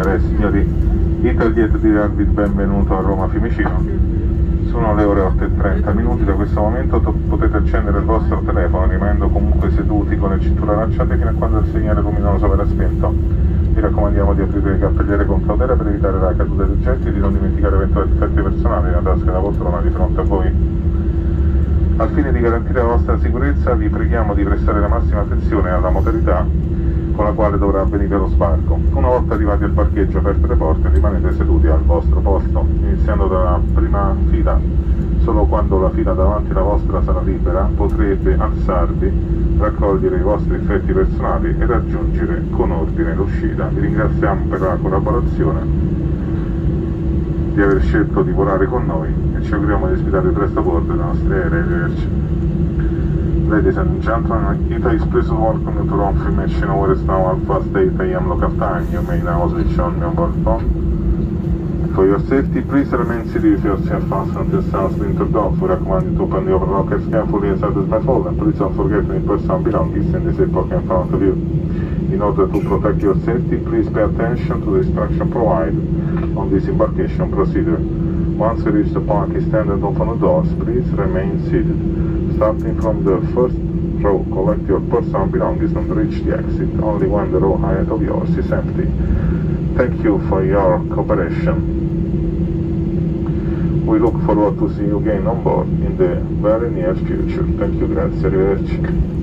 signore e signori, Italjet di darvi il benvenuto a Roma Fiumicino. Sono le ore 8:30, da questo momento potete accendere il vostro telefono rimanendo comunque seduti con le cinture allacciate fino a quando il segnale luminoso verrà spento. Vi raccomandiamo di aprire le cappelliere con cautela per evitare la caduta di oggetti e di non dimenticare eventuali effetti personali nella tasca della poltrona di fronte a voi. Al fine di garantire la vostra sicurezza vi preghiamo di prestare la massima attenzione alla modalità con la quale dovrà avvenire lo sbarco. Una volta arrivati al parcheggio, aperte le porte, rimanete seduti al vostro posto, iniziando dalla prima fila. Solo quando la fila davanti alla vostra sarà libera potrete alzarvi, raccogliere i vostri effetti personali e raggiungere con ordine l'uscita. Vi ringraziamo per la collaborazione, di aver scelto di volare con noi e ci auguriamo di ospitare presto a bordo dei nostri aerei. Ladies and gentlemen, Ita is pleased to welcome you to Rome Fiumicino, where it's now 8:08 AM local time. You may now switch on your mobile phone. For your safety, please remain seated with your seat fastened and yourselves wintered off. We recommend you to open the upper lockers carefully as others may fall, and please don't forget any personal belongings in the safe pocket in front of you. In order to protect your safety, please pay attention to the instruction provided on this embarkation procedure. Once you reach the parking stand and open the doors, please remain seated. Starting from the first row, collect your personal belongings and reach the exit only when the row ahead of yours is empty. Thank you for your cooperation. We look forward to see you again on board in the very near future. Thank you, grazie, arrivederci.